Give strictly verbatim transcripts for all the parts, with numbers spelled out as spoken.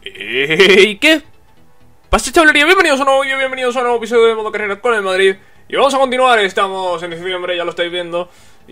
¿Y qué pasa, chavalería? Bienvenidos a un nuevo vídeo, bienvenidos a un nuevo episodio de Modo Carrera con el Madrid. Y vamos a continuar, estamos en diciembre, ya lo estáis viendo.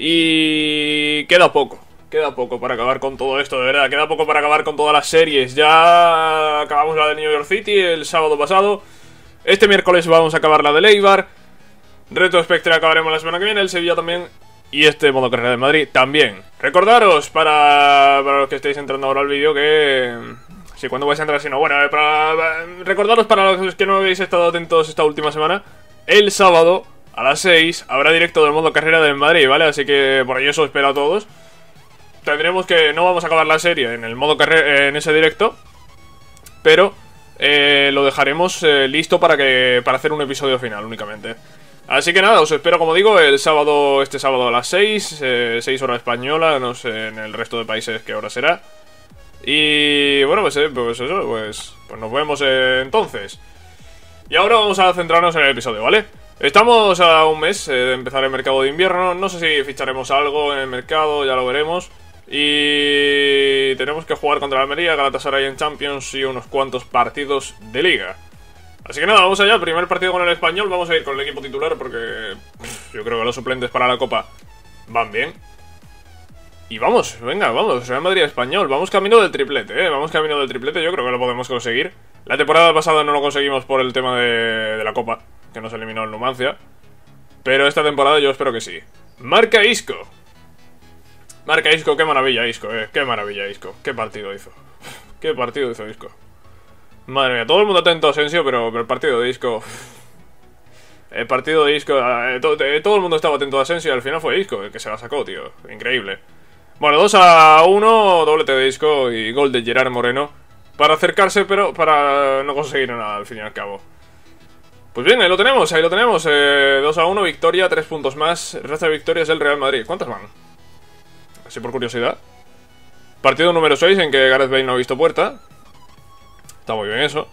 Y queda poco, queda poco para acabar con todo esto, de verdad. Queda poco para acabar con todas las series. Ya acabamos la de New York City el sábado pasado. Este miércoles vamos a acabar la de Eibar. Reto Spectre acabaremos la semana que viene, el Sevilla también. Y este Modo Carrera de Madrid también. Recordaros, para, para los que estéis entrando ahora al vídeo, que... Si cuando vais a entrar, si no, bueno, para, para, recordaros para los que no habéis estado atentos esta última semana, el sábado a las seis habrá directo del Modo Carrera del Madrid, ¿vale? Así que por ello os espero a todos. Tendremos que... No vamos a acabar la serie en el Modo Carrera, en ese directo, pero eh, lo dejaremos eh, listo para, que, para hacer un episodio final únicamente. Así que nada, os espero, como digo, el sábado, este sábado a las seis, eh, seis hora española, no sé en el resto de países qué hora será. Y bueno, pues, eh, pues eso, pues, pues nos vemos eh, entonces. Y ahora vamos a centrarnos en el episodio, ¿vale? Estamos a un mes eh, de empezar el mercado de invierno. No sé si ficharemos algo en el mercado, ya lo veremos. Y tenemos que jugar contra la Almería, Galatasaray en Champions y unos cuantos partidos de Liga. Así que nada, vamos allá, primer partido con el Español. Vamos a ir con el equipo titular porque pff, yo creo que los suplentes para la Copa van bien. Y vamos, venga, vamos, Real Madrid Español. Vamos camino del triplete, eh Vamos camino del triplete, yo creo que lo podemos conseguir. La temporada pasada no lo conseguimos por el tema de, de la Copa, que nos eliminó el Numancia. Pero esta temporada yo espero que sí. Marca Isco. Marca Isco, qué maravilla Isco, eh Qué maravilla Isco, qué partido hizo. Qué partido hizo Isco. Madre mía, todo el mundo atento a Asensio, pero, pero el partido de Isco... El partido de Isco... Eh, to, eh, todo el mundo estaba atento a Asensio y al final fue Isco el que se la sacó, tío. Increíble. Bueno, dos a uno, doblete de Isco y gol de Gerard Moreno. Para acercarse, pero para no conseguir nada al fin y al cabo. Pues bien, ahí lo tenemos, ahí lo tenemos. eh, dos a uno, victoria, tres puntos más. El resto de victorias del Real Madrid. ¿Cuántas van? Así por curiosidad. Partido número seis en que Gareth Bale no ha visto puerta. Está muy bien eso.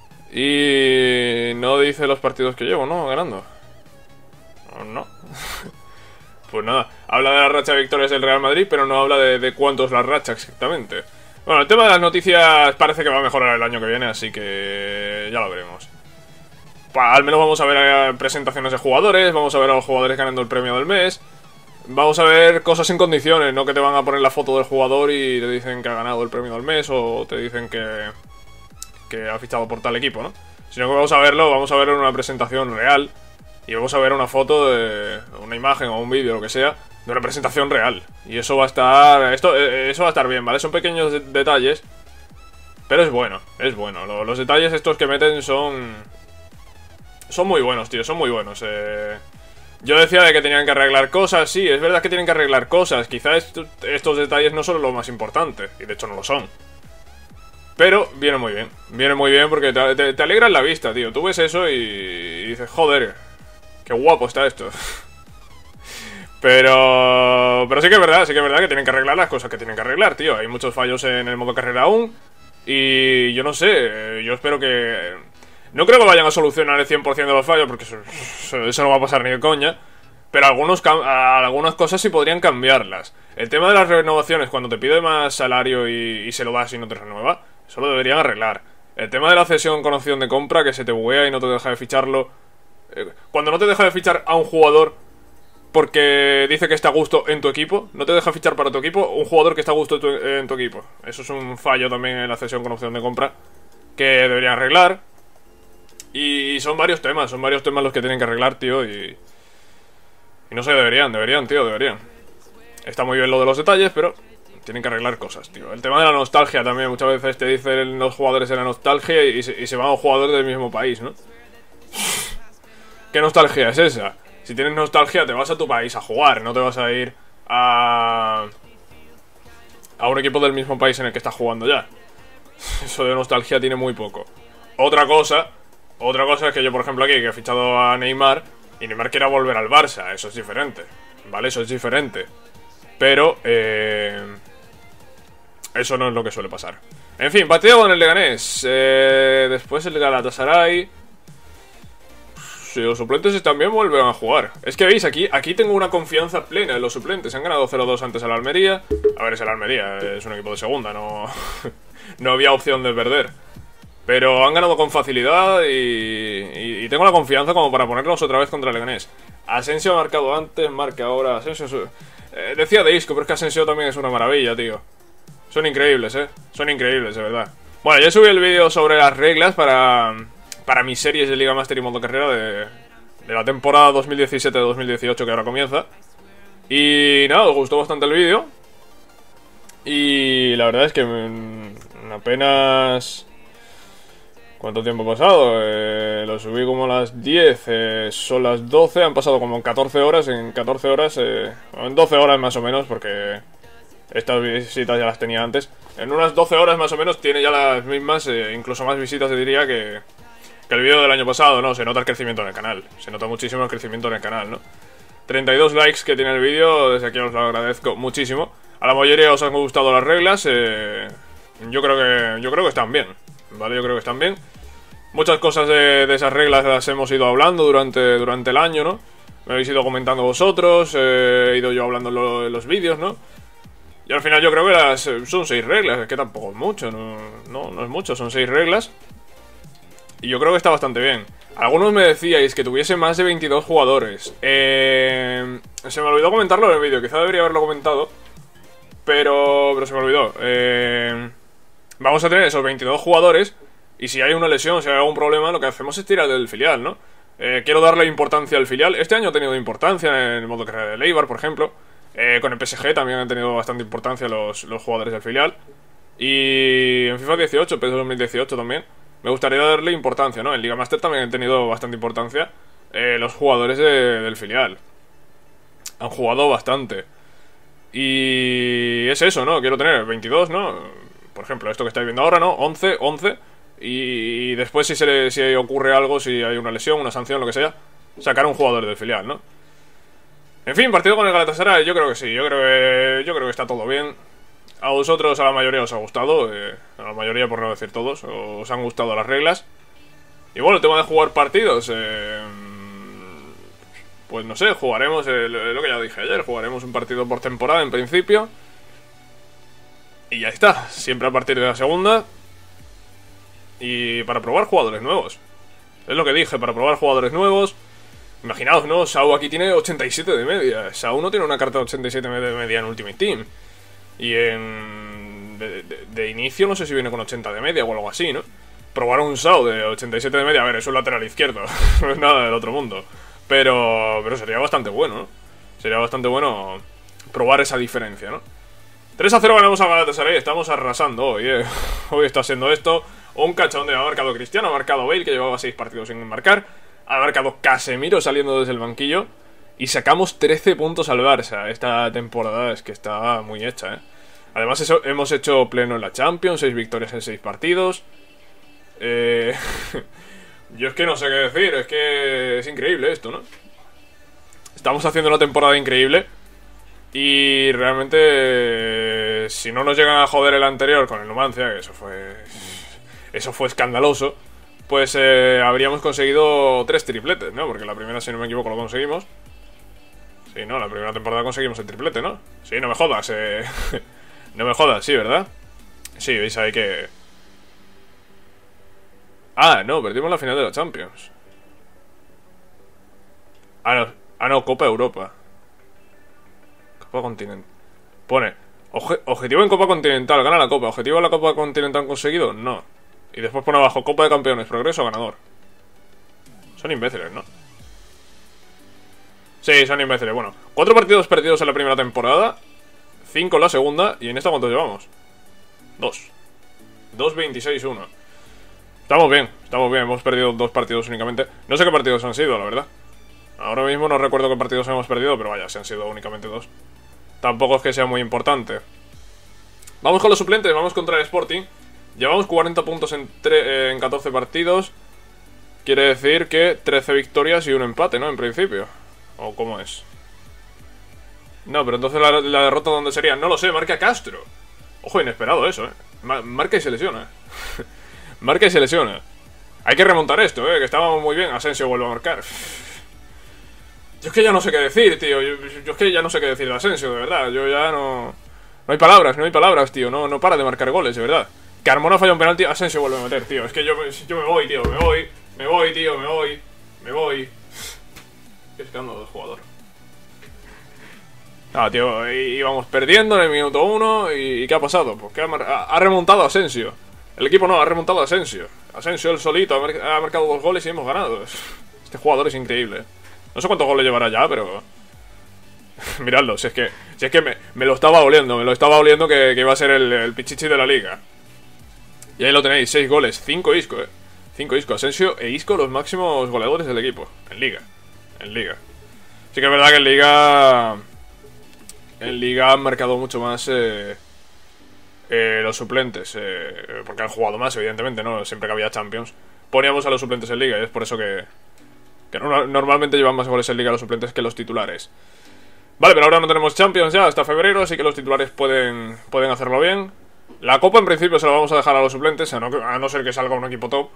Y no dice los partidos que llevo, ¿no? Ganando. No, no. Pues nada, habla de la racha de victorias del Real Madrid, pero no habla de, de cuántos la racha exactamente. Bueno, el tema de las noticias parece que va a mejorar el año que viene, así que ya lo veremos. Pa, al menos vamos a ver presentaciones de jugadores, vamos a ver a los jugadores ganando el premio del mes. Vamos a ver cosas en condiciones, no que te van a poner la foto del jugador y te dicen que ha ganado el premio del mes o te dicen que, que ha fichado por tal equipo, ¿no? Sino que vamos a verlo, vamos a verlo en una presentación real. Y vamos a ver una foto de una imagen o un vídeo, lo que sea, de una presentación real. Y eso va a estar... Esto, eso va a estar bien, ¿vale? Son pequeños de detalles, pero es bueno, es bueno. Los, los detalles estos que meten son... Son muy buenos, tío, son muy buenos. Eh... Yo decía de que tenían que arreglar cosas, sí, es verdad que tienen que arreglar cosas. Quizás est estos detalles no son lo más importante, y de hecho no lo son. Pero viene muy bien, viene muy bien porque te, te, te alegran la vista, tío. Tú ves eso y, y dices, joder... Qué guapo está esto. Pero... Pero sí que es verdad, sí que es verdad que tienen que arreglar las cosas que tienen que arreglar, tío. Hay muchos fallos en el modo carrera aún. Y yo no sé, yo espero que... No creo que vayan a solucionar el cien por cien de los fallos, porque eso, eso no va a pasar ni de coña. Pero algunos algunas cosas sí podrían cambiarlas. El tema de las renovaciones, cuando te pide más salario y, y se lo das y no te renueva, eso lo deberían arreglar. El tema de la cesión con opción de compra, que se te buguea y no te deja de ficharlo... Cuando no te deja de fichar a un jugador porque dice que está a gusto en tu equipo, no te deja fichar para tu equipo un jugador que está a gusto en tu, en tu equipo. Eso es un fallo también en la cesión con opción de compra que deberían arreglar. Y son varios temas, son varios temas los que tienen que arreglar, tío. Y, y no sé, deberían, deberían, tío, deberían. Está muy bien lo de los detalles, pero tienen que arreglar cosas, tío. El tema de la nostalgia también, muchas veces te dicen los jugadores de la nostalgia y se, y se van a un jugador del mismo país, ¿no? ¿Qué nostalgia es esa? Si tienes nostalgia te vas a tu país a jugar, no te vas a ir a... a un equipo del mismo país en el que estás jugando ya. Eso de nostalgia tiene muy poco. Otra cosa, otra cosa es que yo, por ejemplo, aquí que he fichado a Neymar y Neymar quiera volver al Barça, eso es diferente, ¿vale? Eso es diferente. Pero, eh... eso no es lo que suele pasar. En fin, partido con el Leganés. eh... Después el Galatasaray. Si los suplentes también vuelven a jugar. Es que veis, aquí, aquí tengo una confianza plena en los suplentes. Han ganado cero dos antes a la Almería. A ver, es el Almería, es un equipo de segunda, no... no había opción de perder. Pero han ganado con facilidad y, y, y tengo la confianza como para ponerlos otra vez contra el Leganés. Asensio ha marcado antes, marca ahora. Asensio... Eh, decía de Isco, pero es que Asensio también es una maravilla, tío. Son increíbles, eh. Son increíbles, de verdad. Bueno, ya subí el vídeo sobre las reglas para, para mis series de Liga Master y Modo Carrera de, de la temporada dos mil diecisiete dos mil dieciocho que ahora comienza. Y nada, os gustó bastante el vídeo. Y la verdad es que en apenas... ¿Cuánto tiempo ha pasado? Eh, lo subí como a las diez, eh, son las doce, han pasado como catorce horas, en catorce horas, eh, en doce horas más o menos, porque estas visitas ya las tenía antes. En unas doce horas más o menos tiene ya las mismas, eh, incluso más visitas, se diría, que, que el vídeo del año pasado, ¿no? Se nota el crecimiento en el canal, se nota muchísimo el crecimiento en el canal, ¿no? treinta y dos likes que tiene el vídeo, desde aquí os lo agradezco muchísimo. A la mayoría os han gustado las reglas, eh, yo creo que yo creo que están bien. Vale, yo creo que están bien. Muchas cosas de, de esas reglas las hemos ido hablando durante, durante el año, ¿no? Me habéis ido comentando vosotros, eh, he ido yo hablando en, lo, en los vídeos, ¿no? Y al final yo creo que las, son seis reglas, es que tampoco es mucho, no, no, no es mucho, son seis reglas. Y yo creo que está bastante bien. Algunos me decíais que tuviese más de veintidós jugadores. Eh, se me olvidó comentarlo en el vídeo, quizá debería haberlo comentado. Pero, pero se me olvidó. Eh... Vamos a tener esos veintidós jugadores. Y si hay una lesión, si hay algún problema, lo que hacemos es tirar del filial, ¿no? Eh, quiero darle importancia al filial. Este año ha tenido importancia en el modo carrera de Eibar, por ejemplo. eh, Con el P S G también han tenido bastante importancia los, los jugadores del filial. Y en FIFA dieciocho, P E S dos mil dieciocho también me gustaría darle importancia, ¿no? En Liga Master también han tenido bastante importancia eh, los jugadores de, del filial. Han jugado bastante. Y es eso, ¿no? Quiero tener veintidós, ¿no? Por ejemplo, esto que estáis viendo ahora, ¿no? once, once. Y después si, se le, si ocurre algo, si hay una lesión, una sanción, lo que sea, sacar un jugador del filial, ¿no? En fin, partido con el Galatasaray, yo creo que sí. Yo creo que, yo creo que está todo bien. A vosotros, a la mayoría os ha gustado. Eh, a la mayoría, por no decir todos, os han gustado las reglas. Y bueno, el tema de jugar partidos... Eh, pues no sé, jugaremos, eh, lo que ya dije ayer, jugaremos un partido por temporada en principio. Y ya está, siempre a partir de la segunda. Y para probar jugadores nuevos. Es lo que dije, para probar jugadores nuevos. Imaginaos, ¿no? Sau aquí tiene ochenta y siete de media. Sau no tiene una carta de ochenta y siete de media en Ultimate Team. Y en... De, de, de inicio no sé si viene con ochenta de media o algo así, ¿no? Probar un Sau de ochenta y siete de media, a ver, es un lateral izquierdo. No es nada del otro mundo. Pero... Pero sería bastante bueno, ¿no? Sería bastante bueno probar esa diferencia, ¿no? tres a cero ganamos a Galatasaray, estamos arrasando hoy, eh. Hoy está siendo esto un cachón de ha marcado Cristiano, ha marcado Bale, que llevaba seis partidos sin marcar. Ha marcado Casemiro saliendo desde el banquillo. Y sacamos trece puntos al Barça. Esta temporada es que está muy hecha, eh. Además eso, hemos hecho pleno en la Champions, seis victorias en seis partidos. Eh... Yo es que no sé qué decir, es que es increíble esto, ¿no? Estamos haciendo una temporada increíble. Y realmente, si no nos llegan a joder el anterior con el Numancia, que eso fue eso fue escandaloso, pues eh, habríamos conseguido tres tripletes, ¿no? Porque la primera, si no me equivoco, lo conseguimos. Sí, no, la primera temporada conseguimos el triplete, ¿no? Sí, no me jodas, eh. No me jodas, sí, ¿verdad? Sí, veis ahí que... Ah, no, perdimos la final de la Champions. Ah, no, ah, no, Copa Europa. Copa Continental. Pone, obje objetivo en Copa Continental, gana la Copa. ¿Objetivo en la Copa Continental conseguido? No. Y después pone abajo, Copa de Campeones, progreso, ganador. Son imbéciles, ¿no? Sí, son imbéciles. Bueno, cuatro partidos perdidos en la primera temporada, cinco en la segunda. ¿Y en esta cuántos llevamos? Dos. Dos, veintiséis, uno. Estamos bien, estamos bien. Hemos perdido dos partidos únicamente. No sé qué partidos han sido, la verdad. Ahora mismo no recuerdo qué partidos hemos perdido, pero vaya, se han sido únicamente dos. Tampoco es que sea muy importante. Vamos con los suplentes, vamos contra el Sporting. Llevamos cuarenta puntos en, eh, en catorce partidos. Quiere decir que trece victorias y un empate, ¿no? En principio. ¿O cómo es? No, pero entonces la, la derrota ¿dónde sería? No lo sé, marca Castro. Ojo, inesperado eso, ¿eh? Ma marca y se lesiona. Marca y se lesiona. Hay que remontar esto, ¿eh? Que estábamos muy bien. Asensio vuelve a marcar. Yo es que ya no sé qué decir, tío. Yo, yo es que ya no sé qué decir de Asensio, de verdad. Yo ya no... No hay palabras, no hay palabras, tío. No, no para de marcar goles, de verdad. Carmona falla un penalti. Asensio vuelve a meter, tío. Es que yo, yo me voy, tío. Me voy. Me voy, tío. Me voy. Me voy. Qué escándalo de jugador. Ah, tío. Íbamos perdiendo en el minuto uno. ¿Y qué ha pasado? Pues que ha, ha remontado Asensio. El equipo no, ha remontado Asensio. Asensio, el solito, ha, mer ha marcado dos goles y hemos ganado. Este jugador es increíble. No sé cuántos goles llevará ya, pero... Miradlo, si es que, si es que me, me lo estaba oliendo. Me lo estaba oliendo que, que iba a ser el, el pichichi de la liga. Y ahí lo tenéis, seis goles, cinco Isco, eh. cinco Isco, Asensio e Isco los máximos goleadores del equipo. En liga, en liga. Sí que es verdad que en liga... En liga han marcado mucho más eh, eh, los suplentes, eh, porque han jugado más, evidentemente, ¿no? Siempre que había Champions poníamos a los suplentes en liga y es por eso que, que no, normalmente llevan más goles en liga los suplentes que los titulares. Vale, pero ahora no tenemos Champions ya hasta febrero, así que los titulares pueden, pueden hacerlo bien. La Copa en principio se la vamos a dejar a los suplentes, a no, a no ser que salga un equipo top.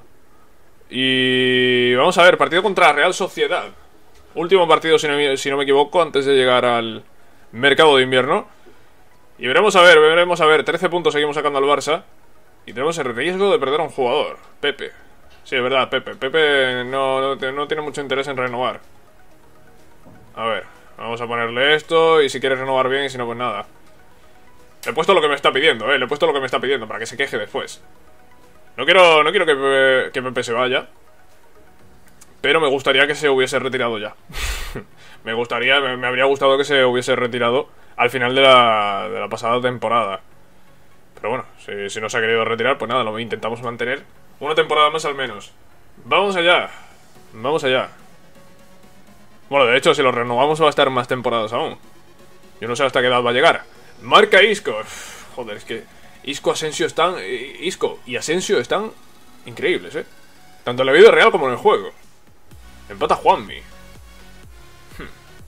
Y vamos a ver, partido contra Real Sociedad. Último partido, si no, si no me equivoco, antes de llegar al mercado de invierno. Y veremos a ver, veremos a ver. trece puntos seguimos sacando al Barça. Y tenemos el riesgo de perder a un jugador, Pepe. Sí, es verdad, Pepe. Pepe no, no, no tiene mucho interés en renovar. A ver, vamos a ponerle esto. Y si quiere renovar bien, y si no, pues nada. Le he puesto lo que me está pidiendo, eh. Le he puesto lo que me está pidiendo para que se queje después. No quiero, no quiero que Pepe, que Pepe se vaya. Pero me gustaría que se hubiese retirado ya. Me gustaría, me, me habría gustado que se hubiese retirado al final de la, de la pasada temporada. Pero bueno, si, si no se ha querido retirar, pues nada, lo intentamos mantener una temporada más al menos. Vamos allá. Vamos allá. Bueno, de hecho, si lo renovamos va a estar más temporadas aún. Yo no sé hasta qué edad va a llegar. Marca Isco. Joder, es que Isco, Asensio están... Isco y Asensio están increíbles, eh. Tanto en la vida real como en el juego. Empata Juanmi. Hmm.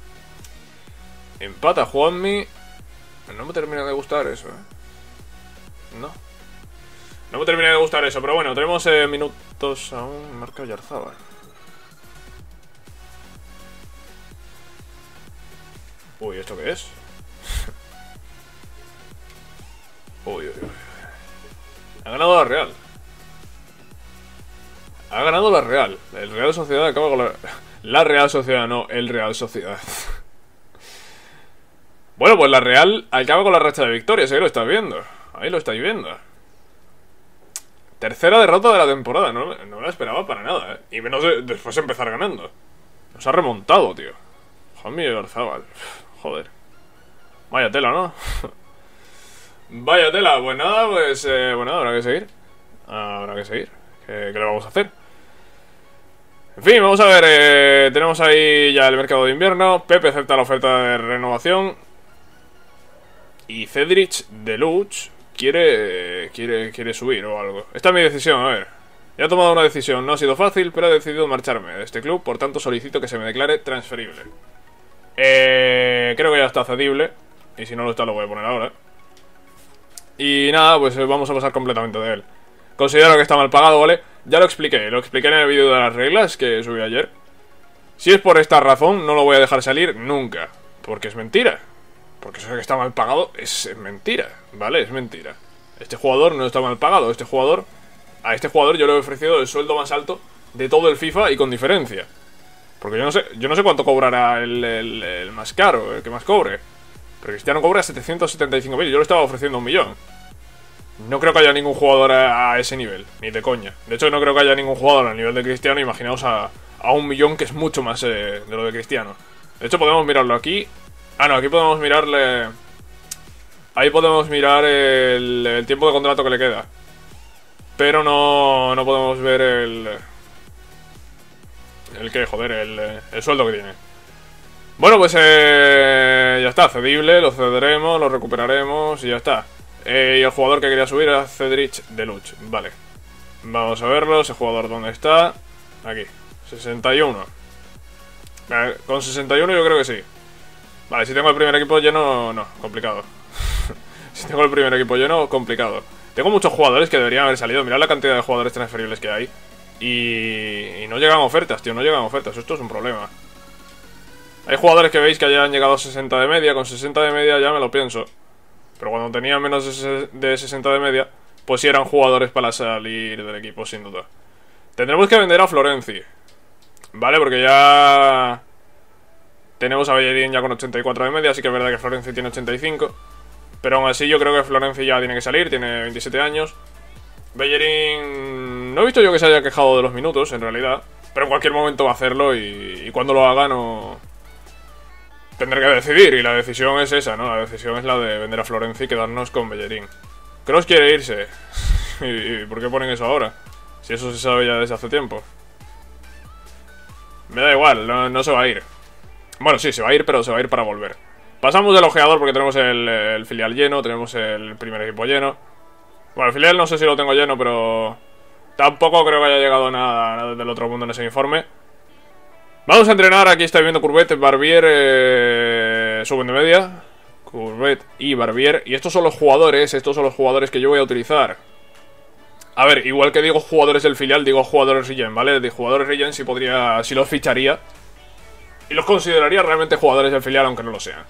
Empata Juanmi. No me termina de gustar eso, eh. No. No me termina de gustar eso, pero bueno, tenemos eh, minutos aún. Marca Yarzábal. Uy, ¿esto qué es? Uy, uy, uy. Ha ganado la Real. Ha ganado la Real. El Real Sociedad acaba con la... La Real Sociedad, no, el Real Sociedad. Bueno, pues la Real acaba con la racha de victorias, ahí lo estáis viendo. Ahí lo estáis viendo. Tercera derrota de la temporada, no, no me la esperaba para nada, ¿eh? Y menos de, después de empezar ganando. Nos ha remontado, tío. Juanmi Garzábal. Joder. Vaya tela, ¿no? Vaya tela. Pues nada, pues... Eh, bueno, habrá que seguir. Habrá que seguir. ¿Qué, qué le vamos a hacer? En fin, vamos a ver. Eh, tenemos ahí ya el mercado de invierno. Pepe acepta la oferta de renovación. Y Cedric Deluxe quiere, quiere, quiere subir o algo. Esta es mi decisión, a ver. Ya he tomado una decisión, no ha sido fácil, pero he decidido marcharme de este club. Por tanto solicito que se me declare transferible. eh, Creo que ya está cedible. Y si no lo está lo voy a poner ahora. Y nada, pues vamos a pasar completamente de él. Considero que está mal pagado, ¿vale? Ya lo expliqué, lo expliqué en el vídeo de las reglas que subí ayer. Si es por esta razón, no lo voy a dejar salir nunca. Porque es mentira. Porque eso de que está mal pagado es mentira, ¿vale? Es mentira. Este jugador no está mal pagado. Este jugador... A este jugador yo le he ofrecido el sueldo más alto de todo el FIFA y con diferencia. Porque yo no sé, yo no sé cuánto cobrará el, el, el más caro, el que más cobre. Pero Cristiano cobra setecientos setenta y cinco mil. Yo le estaba ofreciendo un millón. No creo que haya ningún jugador a, a ese nivel, ni de coña. De hecho, no creo que haya ningún jugador a nivel de Cristiano. Imaginaos a, a un millón, que es mucho más eh, de lo de Cristiano. De hecho, podemos mirarlo aquí. Ah, no, aquí podemos mirarle... Ahí podemos mirar el, el tiempo de contrato que le queda. Pero no, no podemos ver el... El que, joder, el, el sueldo que tiene. Bueno, pues eh, ya está, cedible, lo cederemos, lo recuperaremos y ya está. Eh, y el jugador que quería subir era Cedric Deluxe, vale. Vamos a verlo, ese jugador dónde está. Aquí, sesenta y uno. eh, Con sesenta y uno yo creo que sí. Vale, si tengo el primer equipo lleno, no, complicado. Si tengo el primer equipo lleno, complicado. Tengo muchos jugadores que deberían haber salido. Mirad la cantidad de jugadores transferibles que hay. Y, y no llegan ofertas, tío, no llegan ofertas. Esto es un problema. Hay jugadores que veis que hayan llegado a sesenta de media. Con sesenta de media ya me lo pienso. Pero cuando tenía menos de sesenta de media, pues sí eran jugadores para salir del equipo, sin duda. Tendremos que vender a Florenzi, ¿vale? Porque ya tenemos a Bellerín ya con ochenta y cuatro de media, así que es verdad que Florenzi tiene ochenta y cinco. Pero aún así yo creo que Florenzi ya tiene que salir, tiene veintisiete años. Bellerín no he visto yo que se haya quejado de los minutos, en realidad. Pero en cualquier momento va a hacerlo y, y cuando lo haga no... tendré que decidir, y la decisión es esa, ¿no? La decisión es la de vender a Florenzi y quedarnos con Bellerín. Kroos quiere irse. ¿Y, y por qué ponen eso ahora? Si eso se sabe ya desde hace tiempo. Me da igual, no, no se va a ir. Bueno, sí, se va a ir, pero se va a ir para volver. Pasamos del ojeador porque tenemos el, el filial lleno, tenemos el primer equipo lleno. Bueno, el filial no sé si lo tengo lleno, pero tampoco creo que haya llegado nada, nada del otro mundo en ese informe. Vamos a entrenar, aquí estáis viendo Courbet, Barbier, eh, suben de media. Courbet y Barbier. Y estos son los jugadores, estos son los jugadores que yo voy a utilizar. A ver, igual que digo jugadores del filial, digo jugadores regen, ¿vale? De jugadores regen sí podría, sí los ficharía. Y los consideraría realmente jugadores del filial, aunque no lo sean.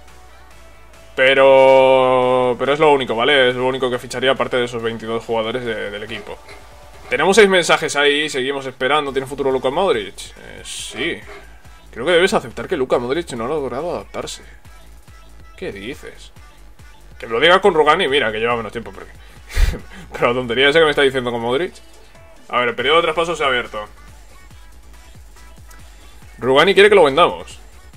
Pero... pero es lo único, ¿vale? Es lo único que ficharía aparte de esos veintidós jugadores de, del equipo. Tenemos seis mensajes ahí, seguimos esperando. ¿Tiene futuro Luka Modric? Eh, sí. Creo que debes aceptar que Luka Modric no ha logrado adaptarse. ¿Qué dices? Que me lo diga con Rugani, mira, que lleva menos tiempo. Porque... pero la tontería esa que me está diciendo con Modric. A ver, el periodo de traspaso se ha abierto. Rugani quiere que lo vendamos.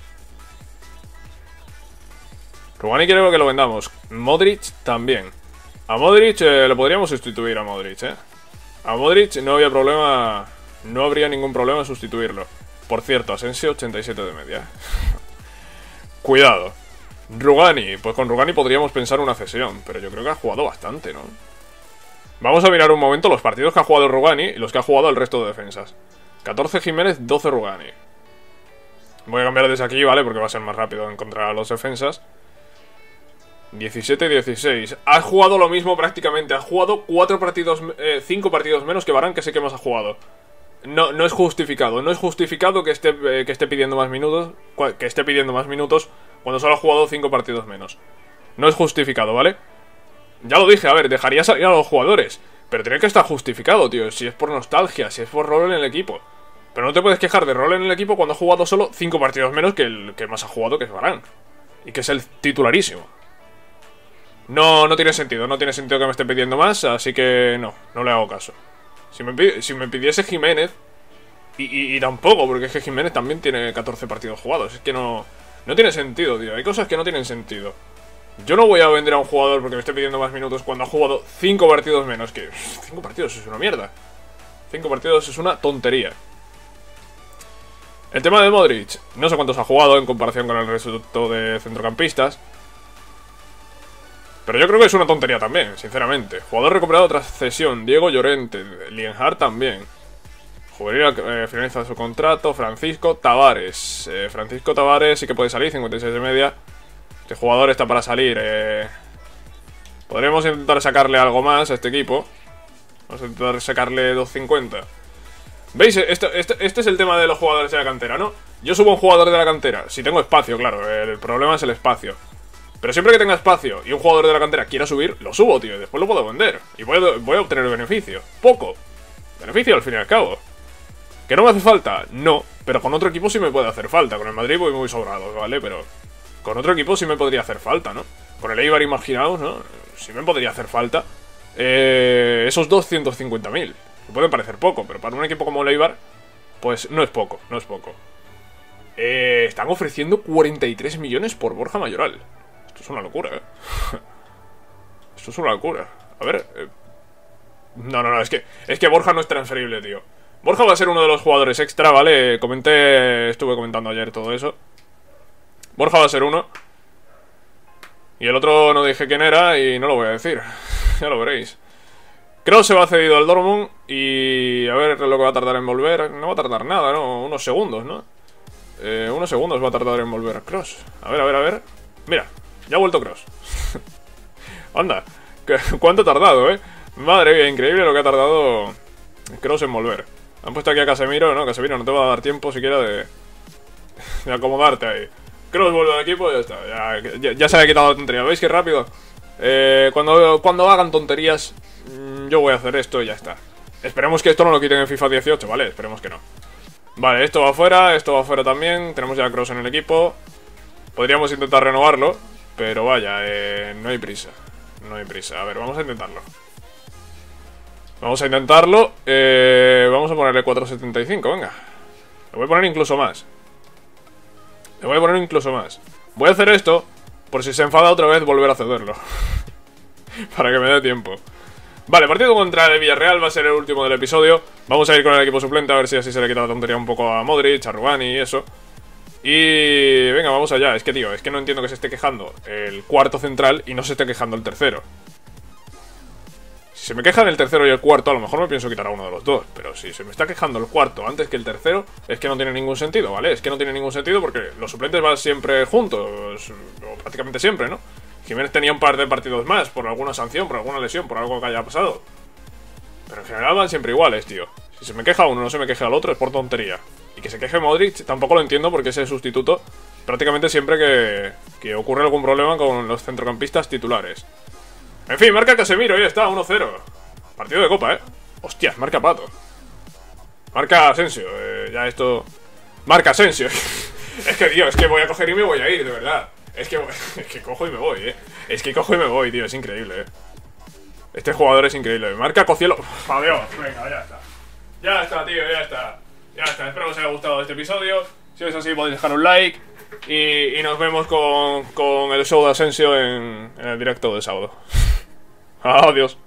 Rugani quiere que lo vendamos. Modric también. A Modric eh, lo podríamos sustituir a Modric, eh. A Modric no había problema. No habría ningún problema en sustituirlo. Por cierto, Asensio ochenta y siete de media. Cuidado. Rugani, pues con Rugani podríamos pensar una cesión, pero yo creo que ha jugado bastante, ¿no? Vamos a mirar un momento los partidos que ha jugado Rugani y los que ha jugado el resto de defensas. catorce Jiménez, doce Rugani. Voy a cambiar desde aquí, ¿vale? Porque va a ser más rápido encontrar a los defensas. diecisiete dieciséis. Ha jugado lo mismo prácticamente. Ha jugado cuatro partidos, eh, cinco partidos menos que Varane, que sé que más ha jugado. No, no es justificado. No es justificado que esté, eh, que esté pidiendo más minutos. Que esté pidiendo más minutos cuando solo ha jugado cinco partidos menos. No es justificado, ¿vale? Ya lo dije, a ver, dejaría salir a los jugadores, pero tiene que estar justificado, tío. Si es por nostalgia, si es por rol en el equipo. Pero no te puedes quejar de rol en el equipo cuando ha jugado solo cinco partidos menos que el que más ha jugado, que es Varane. Y que es el titularísimo. No, no tiene sentido, no tiene sentido que me esté pidiendo más, así que no, no le hago caso. Si me, pide, si me pidiese Jiménez, y, y, y tampoco, porque es que Jiménez también tiene catorce partidos jugados. Es que no, no tiene sentido, tío. Hay cosas que no tienen sentido. Yo no voy a vender a un jugador porque me esté pidiendo más minutos cuando ha jugado cinco partidos menos. Que cinco partidos es una mierda. cinco partidos es una tontería. El tema de Modric, no sé cuántos ha jugado en comparación con el resto de centrocampistas, pero yo creo que es una tontería también, sinceramente. Jugador recuperado tras cesión, Diego Llorente, Lienhard también. Juvenil eh, finaliza su contrato, Francisco Tavares. Eh, Francisco Tavares sí que puede salir, cincuenta y seis de media. Este jugador está para salir. Eh. Podríamos intentar sacarle algo más a este equipo. Vamos a intentar sacarle dos cincuenta. ¿Veis? Esto, este, este es el tema de los jugadores de la cantera, ¿no? Yo subo un jugador de la cantera, si tengo espacio, claro. El problema es el espacio. Pero siempre que tenga espacio y un jugador de la cantera quiera subir, lo subo, tío, y después lo puedo vender. Y voy a, voy a obtener beneficio. Poco. Beneficio al fin y al cabo. ¿Que no me hace falta? No. Pero con otro equipo sí me puede hacer falta. Con el Madrid voy muy sobrado, ¿vale? Pero con otro equipo sí me podría hacer falta, ¿no? Con el Eibar, imaginaos, ¿no? Sí me podría hacer falta eh, esos doscientos cincuenta mil. Me puede parecer poco, pero para un equipo como el Eibar, pues no es poco, no es poco. Eh, están ofreciendo cuarenta y tres millones por Borja Mayoral. Esto es una locura, ¿eh? Esto es una locura. A ver... Eh... No, no, no, es que, es que Borja no es transferible, tío. Borja va a ser uno de los jugadores extra, ¿vale? Comenté... Estuve comentando ayer todo eso. Borja va a ser uno. Y el otro no dije quién era y no lo voy a decir. Ya lo veréis. Kroos se va cedido al Dortmund y... A ver lo que va a tardar en volver. No va a tardar nada, ¿no? Unos segundos, ¿no? Eh, unos segundos va a tardar en volver Kroos. A ver, a ver, a ver. Mira, ya ha vuelto Kroos. Anda, ¿cuánto ha tardado, eh? Madre mía, increíble lo que ha tardado Kroos en volver. Han puesto aquí a Casemiro, ¿no? Casemiro, no te va a dar tiempo siquiera de, de acomodarte ahí. Kroos vuelve al equipo y ya está. Ya, ya, ya se ha quitado la tontería. ¿Veis qué rápido? Eh, cuando, cuando hagan tonterías, mmm, yo voy a hacer esto y ya está. Esperemos que esto no lo quiten en FIFA dieciocho, ¿vale? Esperemos que no. Vale, esto va afuera, esto va afuera también. Tenemos ya a Kroos en el equipo. Podríamos intentar renovarlo, pero vaya, eh, no hay prisa. No hay prisa. A ver, vamos a intentarlo. Vamos a intentarlo. Eh, vamos a ponerle cuatrocientos setenta y cinco, venga. Le voy a poner incluso más. Le voy a poner incluso más. Voy a hacer esto, por si se enfada otra vez, volver a cederlo. Para que me dé tiempo. Vale, partido contra el Villarreal va a ser el último del episodio. Vamos a ir con el equipo suplente a ver si así se le quita la tontería un poco a Modric, a Rugani y eso. Y venga, vamos allá. Es que, tío, es que no entiendo que se esté quejando el cuarto central y no se esté quejando el tercero. Si se me quejan el tercero y el cuarto, a lo mejor me pienso quitar a uno de los dos. Pero si se me está quejando el cuarto antes que el tercero, es que no tiene ningún sentido, ¿vale? Es que no tiene ningún sentido porque los suplentes van siempre juntos, o prácticamente siempre, ¿no? Jiménez tenía un par de partidos más por alguna sanción, por alguna lesión, por algo que haya pasado. Pero en general van siempre iguales, tío. Si se me queja uno, no se me queja al otro, es por tontería. Y que se queje Modric, tampoco lo entiendo porque es el sustituto prácticamente siempre que, que ocurre algún problema con los centrocampistas titulares. En fin, marca Casemiro, ya está, uno cero. Partido de Copa, ¿eh? Hostias, marca Pato. Marca Asensio, eh, ya esto... Marca Asensio. Es que, tío, es que voy a coger y me voy a ir, de verdad. Es que, es que cojo y me voy, eh. Es que cojo y me voy, tío, es increíble, eh. Este jugador es increíble. Marca Cocielo. Adiós, venga, ya está. Ya está, tío, ya está. Ya está, espero que os haya gustado este episodio. Si es así, podéis dejar un like. Y, y nos vemos con, con el show de Asensio en, en el directo de sábado. Adiós.